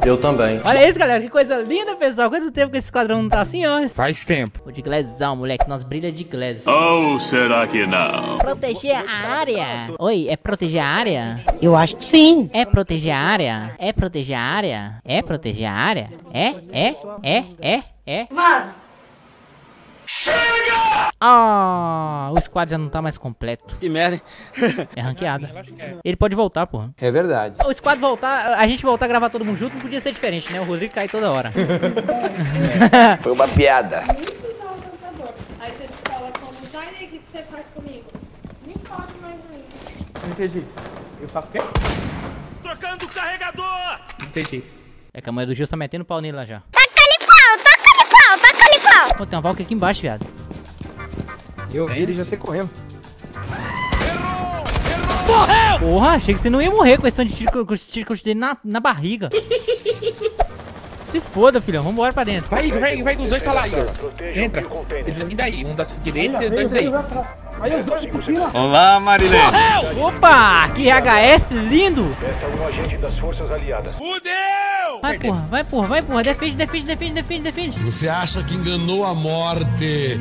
Eu também. Olha isso, galera, que coisa linda, pessoal. Quanto tempo que esse esquadrão não tá assim, ó? Faz tempo. O de glazão, moleque. Nós brilha de glass. Ou será que não? Proteger a área. Oi, é proteger a área? Eu acho que sim. É proteger a área? É proteger a área? É proteger a área? É? Mano! Ah, o squad já não tá mais completo. Que merda, hein? É ranqueada. Ele pode voltar, porra. É verdade. O squad voltar, a gente voltar a gravar todo mundo junto não podia ser diferente, né? O Rodrigo cai toda hora. Foi uma piada. Aí você fala como, sai daí, o que você faz comigo? Nem pode mais isso. Não entendi. Eu faço o quê? Trocando o carregador! Entendi. É que a mãe do Gil tá metendo pau nele lá já. Taca-lhe pau, taca-lhe pau, taca-lhe pau. Pô, tem uma Valk aqui embaixo, viado. Eu vi ele já sei correndo. Porra, achei que você não ia morrer com esse tanto de tiro com esse tiro que eu te dei na barriga. Se foda, filhão. Vambora pra dentro. Vai com os dois pra lá, Igor. Entra. Eles vêm daí. Um da direita e os dois daí. Aí os dois de cochila. Olá, Marilene! Opa, que RHS lindo. Esse é um agente das forças aliadas. Fudeu! Vai, porra. Defende. Você acha que enganou a morte?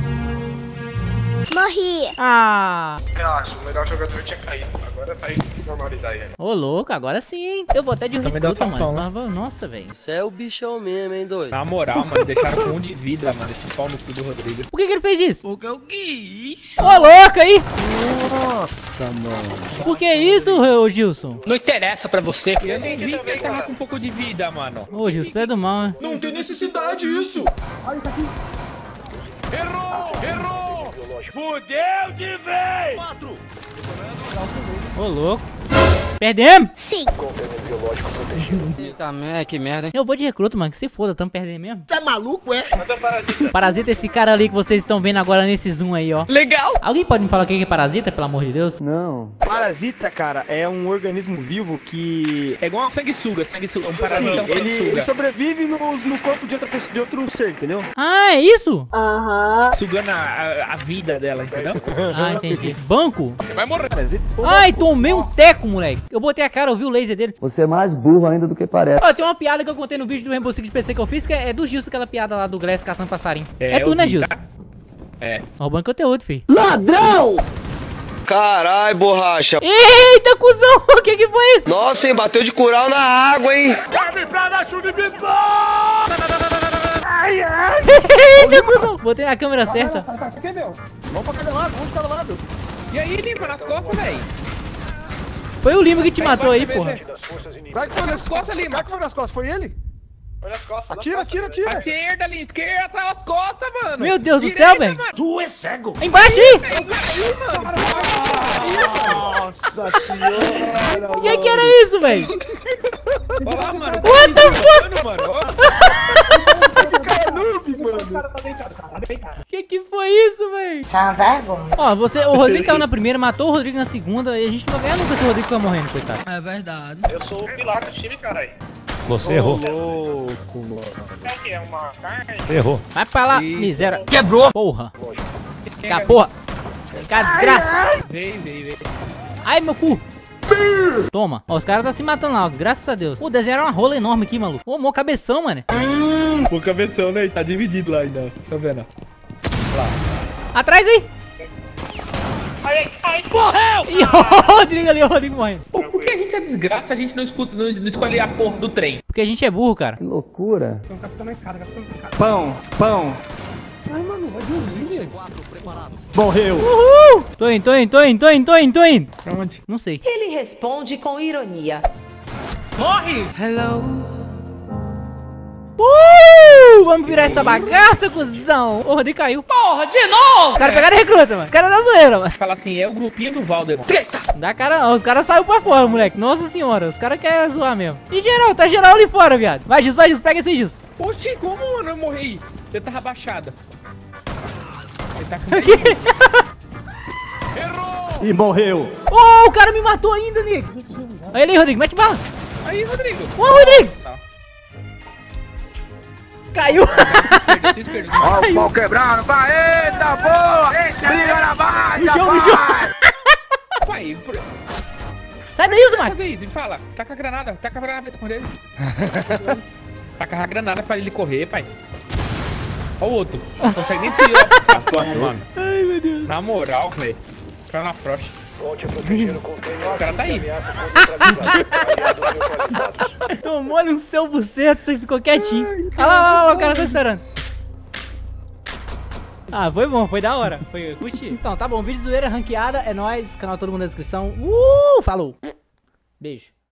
Morri. Ah. Relaxa, o melhor jogador tinha caído. Agora tá aí normalizar aí. Ô, louco, agora sim, hein? Eu vou até de Também dá recruta, tampão, mano. Nossa, velho. Você é o bichão mesmo, hein, doido? Na moral, mano, deixaram com 1 de vida, mano. Esse pau no cu do Rodrigo. Por que ele fez isso? Porque eu quis. Ô, louco aí. Nossa, mano. Por que isso, ô Gilson? Não interessa pra você. Eu nem vi que ele tava com um pouco de vida, mano. Ô, Gilson, você é do mal, né? Não tem necessidade isso. Errou! Fudeu de vez! Ô, louco. Perdemos! Sim. Container biológico protegido. Eita, que merda, hein? Eu vou de recruta, mano, que se foda, tamo perdendo mesmo. Você é maluco, é? Parasita é esse cara ali que vocês estão vendo agora nesse zoom aí, ó. Legal. Alguém pode me falar o que é parasita, pelo amor de Deus? Não. Parasita, cara, é um organismo vivo que é igual uma sanguessuga. Um parasita. Ele sobrevive no corpo de outro ser, entendeu? Ah, é isso? Sugando a vida dela, entendeu? Ah, entendi. Banco? Você vai morrer. Ai, tomei um teco, moleque. Eu botei a cara, eu vi o laser dele. Você é mais burro ainda do que parece. Ó, tem uma piada que eu contei no vídeo do Rainbow Six PC que eu fiz, que é do Gilson, aquela piada lá do Glass caçando passarinho. É tu, eu né, vi, Gilson? tá? É. Roubando conteúdo, filho. Ladrão. Carai, borracha. Eita, cuzão! O que foi isso? Nossa, hein? Bateu de cural na água, hein? Eita, cuzão! Botei na câmera certa. Quem deu? Vamos pra cada lado, vamos pra cada lado. E aí, limpa nas costas, velho. Foi o Lima que te matou aí, porra. Das forças inimigas. Vai que foi nas costas, Lima. Vai que foi nas costas, foi ele? Foi nas costas. Atira. Esquerda, Lima. Esquerda, atrás das costas, mano. Meu Deus do céu, velho. Tu é cego! Embaixo aí! Nossa senhora. O que era isso, velho? Olha lá, mano. What the fuck? Mano. Que foi isso, velho? Só vergonha. Ó, o Rodrigo caiu na primeira, matou o Rodrigo na segunda e a gente não vai ganhar nunca se o Rodrigo ficar morrendo, coitado. É verdade. Eu sou o pilar do time, caralho. Você errou. Louco, mano. Será que é uma carne? Errou. Vai pra lá, miséria. Quebrou! Porra. Cá, porra. Cá, desgraça. Vem. Ai, meu cu. Toma. Ó, os caras tá se matando lá, ó, graças a Deus. Pô, desenharam uma rola enorme aqui, maluco. Ô, mó cabeção, mano. O cabeção, né? Tá dividido lá ainda. Tá vendo? Atrás aí. Ai. Morreu! E o Rodrigo ali, o Rodrigo morrendo. Pô, por que a gente é desgraça, a gente não escolhe a porra do trem? Porque a gente é burro, cara. Que loucura. Pão. Ai, mano, vai de umzinho. Morreu. Uhul! Tô indo. Pra onde? Não sei. Ele responde com ironia. Vamos virar essa bagaça, cuzão. O Rodrigo caiu. Porra, de novo! Os caras pegaram a recruta, mano. Os caras da zoeira, mano. Fala assim, é o grupinho do Valder. Dá cara não, os caras saíram pra fora, moleque. Nossa senhora, os caras querem zoar mesmo. E geral, tá geral ali fora, viado. Vai, Gilson, pega esse Gilson. Oxi, como, mano, eu morri? Você tava abaixada. Ele tá com E morreu. Oh, o cara me matou ainda, nego. Aí ele aí, Rodrigo, mete bala. Aí, Rodrigo. Ô, Rodrigo. Tá. Caiu. Ó o pau quebrando. Vai, eita, boa. Briga na baixa, Mijou. Pai, Sai daí, Uzumaki. Faz aí, fala. Taca a granada com ele. Taca a granada pra ele correr, pai. Olha o outro. Não consegue nem tirar a sorte, mano. Ai, meu Deus. Na moral, velho. Cara na frost. Volte a proteger o container. O cara tá aí. Tomou-lhe um seu buceta e ficou quietinho. Olha lá, o cara tá esperando. Ah, foi bom, foi da hora. Foi, curti. Então, tá bom, vídeo zoeira, ranqueada, é nóis. Canal todo mundo na descrição. Falou. Beijo.